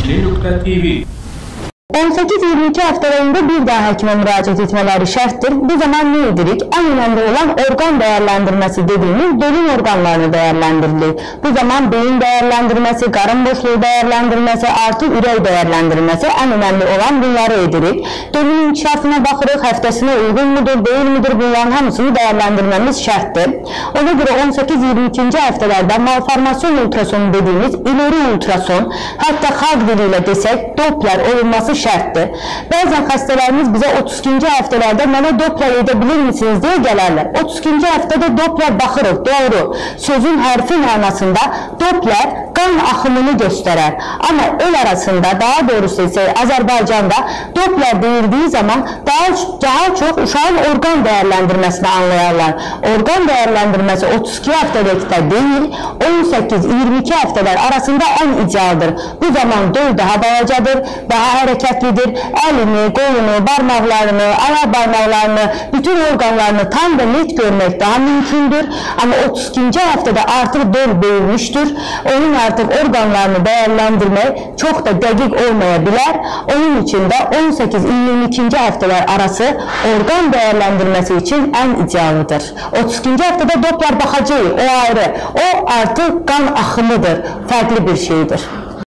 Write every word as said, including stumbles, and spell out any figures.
Həmçinin nöqtə T V on səkkiz iyirmi iki həftələrində bir daha həkimə müraciət etmələri şərtdir. Bu zaman nə edirik? Ən önəmli olan orqan dəyərləndirməsi dediğimiz bölün orqanlarını dəyərləndirilir. Bu zaman beyin dəyərləndirməsi, qarın boşluğu dəyərləndirməsi, artı ürək dəyərləndirməsi ən önəmli olan bunları edirik. Dölün inkişafına baxırıq, həftəsinə uyğun mudur, deyil midir, bunların hamısını dəyərləndirməmiz şərtdir. Ona görə on səkkiz iyirmi ikinci həftələrdə malformasyon ultrasonu dediğimiz ileri ultrason, hətta xalq dili ilə desək, Doppler olunması şərtdir. Bəzən xəstələrimiz bizə otuz ikinci həftələrdə mənə Doppler edə bilir misiniz deyə gələrlər. otuz ikinci həftədə Doppler baxırıq, doğru. Sözün hərfi mənasında Doppler qan axımını göstərər. Amma el arasında, daha doğrusu ise Azərbaycanda Doppler deyildiği zaman daha, daha çox uşağın orqan dəyərləndirməsini anlayarlar. Orqan dəyərləndirməsi otuz iki həftəlikdə deyil, on səkkiz iyirmi iki həftələr arasında ən idealdır. Bu zaman döl daha balacadır, daha hərəkətlidir. Əlini, qolunu, barmaqlarını, ayaq barmaqlarını, bütün orqanlarını tam və net görmək daha mümkündür. Amma otuz ikinci həftədə artıq döl böyümüşdür. Onun artıq orqanlarını dəyərləndirmək çox da dəqiq olmaya bilər. Onun üçün də on səkkiz iyirmi ikinci həftələr arası orqan dəyərləndirməsi üçün ən idealıdır. otuz ikinci həftədə Doppler baxacağıq, o ayrı. O artıq qan axımıdır, fərqli bir şeydir.